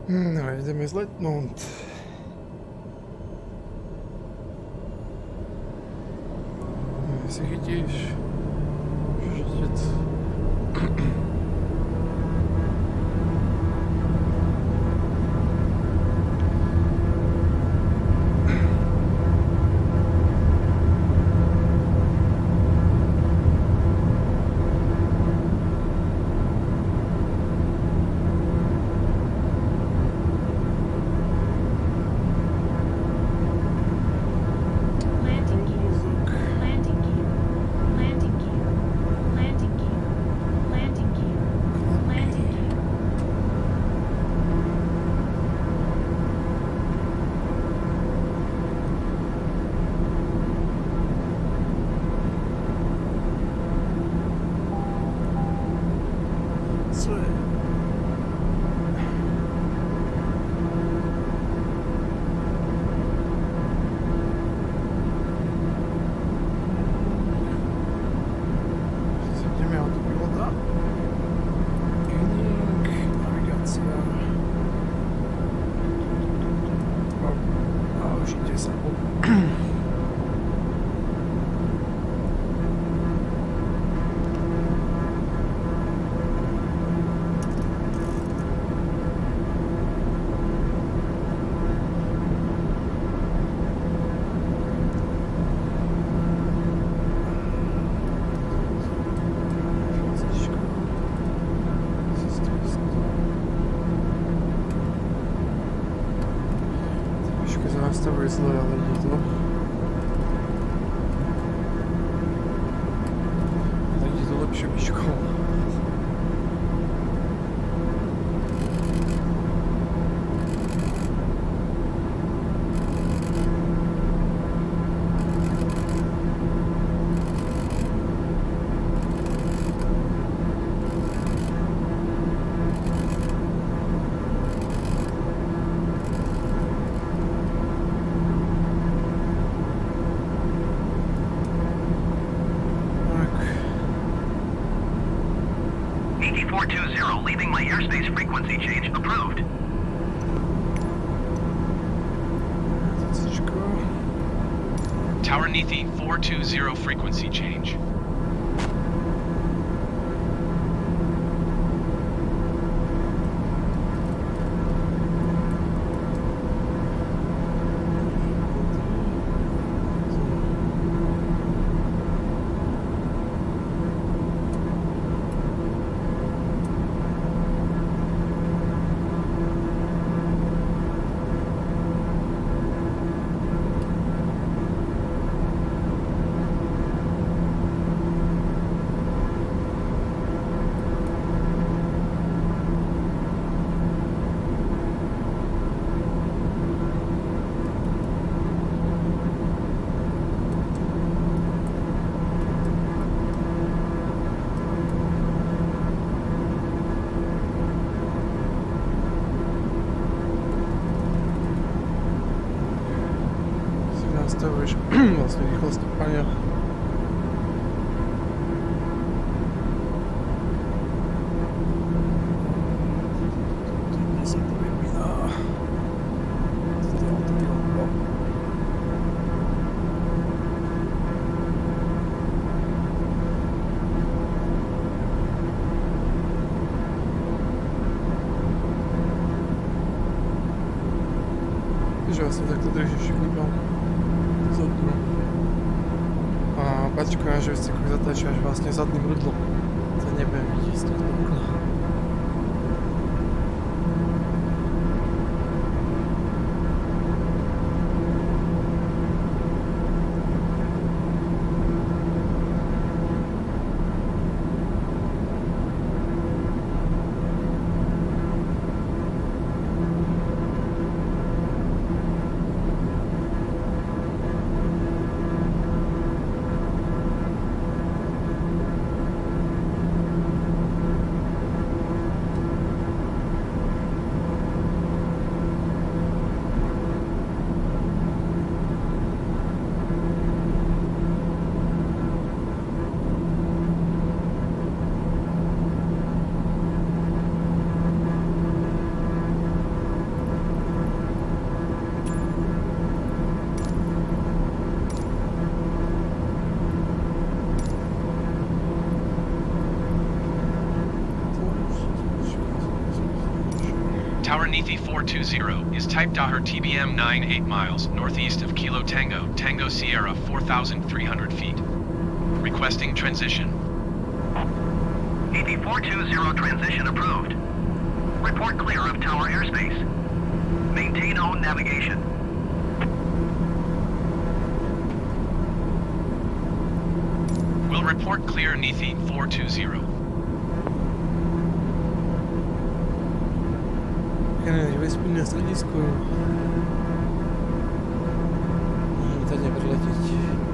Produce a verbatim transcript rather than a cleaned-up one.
No, ideme zletnúť. No, si chytíš. Žitec. Nastavuj zle, ale ide to. Ale ide to lepšie myškou. four two zero, leaving my airspace frequency change approved. Tower Nethi, four two zero frequency change. Nastavuješ vlastne rýchlosť stúpania. Sa to vypína. Že vlastne takto držíš kúpal. A bačku na živstiku zatáčaš vlastne zadným rudlom. To nebudem vidieť z toho okna. Tower Nethi four two zero is type Daher T B M nine eight miles northeast of Kilo Tango, Tango Sierra four thousand three hundred feet. Requesting transition. Nethi four two zero transition approved. Report clear of tower airspace. Maintain own navigation. Will report clear Nethi four two zero. Kanál vesmírné stredisko. Můžeme tady prletět.